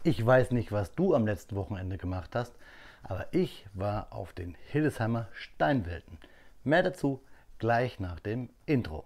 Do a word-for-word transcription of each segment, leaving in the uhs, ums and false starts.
Ich weiß nicht, was du am letzten Wochenende gemacht hast, aber ich war auf den Hildesheimer Steinwelten. Mehr dazu gleich nach dem Intro.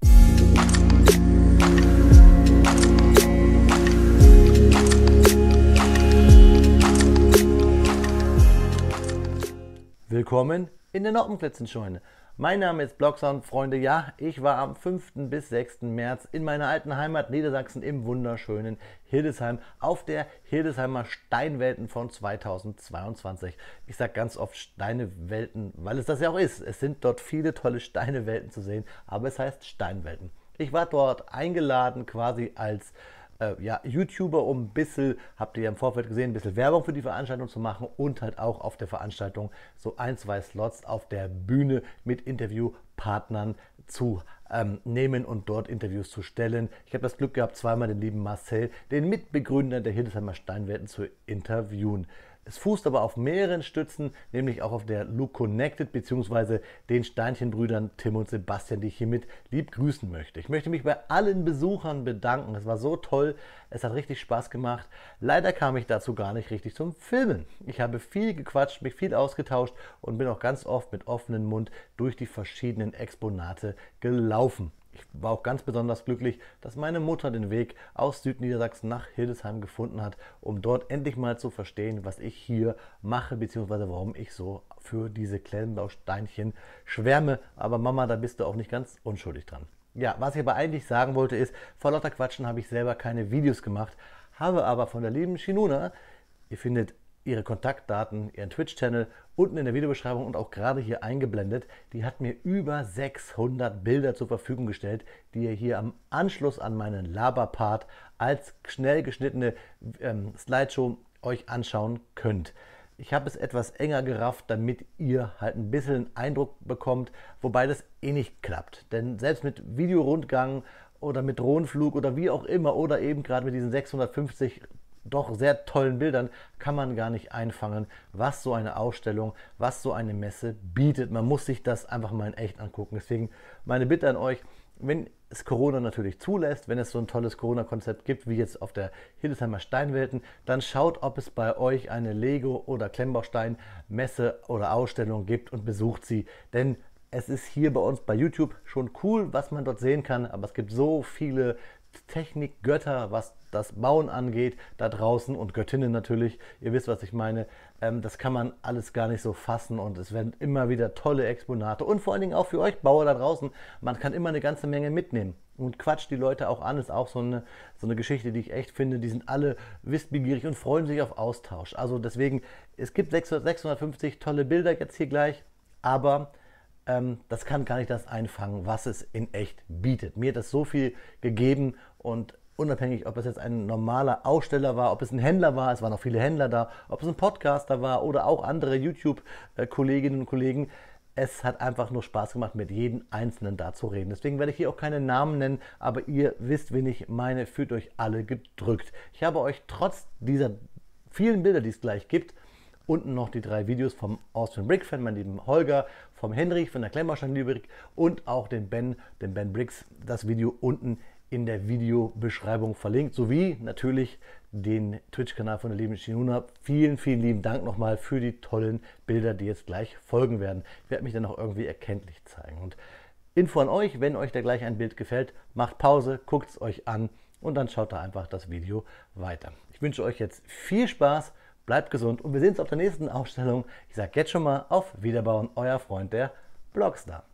Willkommen in der Noppenklitzenscheune. Mein Name ist Blocksound, Freunde. Ja, ich war am fünften bis sechsten März in meiner alten Heimat Niedersachsen im wunderschönen Hildesheim auf der Hildesheimer Steinwelten von zweitausendzweiundzwanzig. Ich sage ganz oft Steinewelten, weil es das ja auch ist. Es sind dort viele tolle Steinewelten zu sehen, aber es heißt Steinwelten. Ich war dort eingeladen quasi als ja, YouTuber, um ein bisschen, habt ihr ja im Vorfeld gesehen, ein bisschen Werbung für die Veranstaltung zu machen und halt auch auf der Veranstaltung so ein, zwei Slots auf der Bühne mit Interviewpartnern zu ähm, nehmen und dort Interviews zu stellen. Ich habe das Glück gehabt, zweimal den lieben Marcel, den Mitbegründer der Hildesheimer Steinwelten, zu interviewen. Es fußt aber auf mehreren Stützen, nämlich auch auf der Look Connected bzw. den Steinchenbrüdern Tim und Sebastian, die ich hiermit lieb grüßen möchte. Ich möchte mich bei allen Besuchern bedanken. Es war so toll, es hat richtig Spaß gemacht. Leider kam ich dazu gar nicht richtig zum Filmen. Ich habe viel gequatscht, mich viel ausgetauscht und bin auch ganz oft mit offenem Mund durch die verschiedenen Exponate gelaufen. Ich war auch ganz besonders glücklich, dass meine Mutter den Weg aus Südniedersachsen nach Hildesheim gefunden hat, um dort endlich mal zu verstehen, was ich hier mache, beziehungsweise warum ich so für diese Klemmbausteinchen schwärme. Aber Mama, da bist du auch nicht ganz unschuldig dran. Ja, was ich aber eigentlich sagen wollte ist, vor lauter Quatschen habe ich selber keine Videos gemacht, habe aber von der lieben Shinuna, ihr findet ihre Kontaktdaten, ihren Twitch-Channel unten in der Videobeschreibung und auch gerade hier eingeblendet. Die hat mir über sechshundert Bilder zur Verfügung gestellt, die ihr hier am Anschluss an meinen Laber-Part als schnell geschnittene ähm, Slideshow euch anschauen könnt. Ich habe es etwas enger gerafft, damit ihr halt ein bisschen einen Eindruck bekommt, wobei das eh nicht klappt. Denn selbst mit Videorundgang oder mit Drohnenflug oder wie auch immer oder eben gerade mit diesen sechshundertfünfzig doch sehr tollen Bildern kann man gar nicht einfangen, was so eine Ausstellung, was so eine Messe bietet. Man muss sich das einfach mal in echt angucken. Deswegen meine Bitte an euch, wenn es Corona natürlich zulässt, wenn es so ein tolles Corona-Konzept gibt, wie jetzt auf der Hildesheimer Steinwelten, dann schaut, ob es bei euch eine Lego- oder Klemmbaustein-Messe oder Ausstellung gibt und besucht sie. Denn es ist hier bei uns bei YouTube schon cool, was man dort sehen kann, aber es gibt so viele Technikgötter, was das Bauen angeht, da draußen, und Göttinnen natürlich, ihr wisst, was ich meine, ähm, das kann man alles gar nicht so fassen und es werden immer wieder tolle Exponate und vor allen Dingen auch für euch Bauer da draußen, man kann immer eine ganze Menge mitnehmen und quatscht die Leute auch an, ist auch so eine, so eine Geschichte, die ich echt finde, die sind alle wissbegierig und freuen sich auf Austausch. Also deswegen, es gibt sechshundertfünfzig tolle Bilder jetzt hier gleich, aber Ähm, das kann gar nicht das einfangen, was es in echt bietet. Mir hat das so viel gegeben und unabhängig, ob es jetzt ein normaler Aussteller war, ob es ein Händler war, es waren auch viele Händler da, ob es ein Podcaster war oder auch andere YouTube-Kolleginnen und Kollegen, es hat einfach nur Spaß gemacht, mit jedem Einzelnen da zu reden. Deswegen werde ich hier auch keine Namen nennen, aber ihr wisst, wen ich meine, fühlt euch alle gedrückt. Ich habe euch trotz dieser vielen Bilder, die es gleich gibt, unten noch die drei Videos vom Austrian Brick Fan, meinen lieben Holger, vom Henrich von der Klemmbaustein Lübeck und auch den Ben, den Ben Briggs, das Video unten in der Videobeschreibung verlinkt, sowie natürlich den Twitch-Kanal von der lieben Shinuna. Vielen, vielen lieben Dank nochmal für die tollen Bilder, die jetzt gleich folgen werden. Ich werde mich dann auch irgendwie erkenntlich zeigen. Und Info an euch, wenn euch da gleich ein Bild gefällt, macht Pause, guckt es euch an und dann schaut da einfach das Video weiter. Ich wünsche euch jetzt viel Spaß. Bleibt gesund und wir sehen uns auf der nächsten Ausstellung. Ich sage jetzt schon mal auf Wiederbauen, euer Freund, der Blockstar.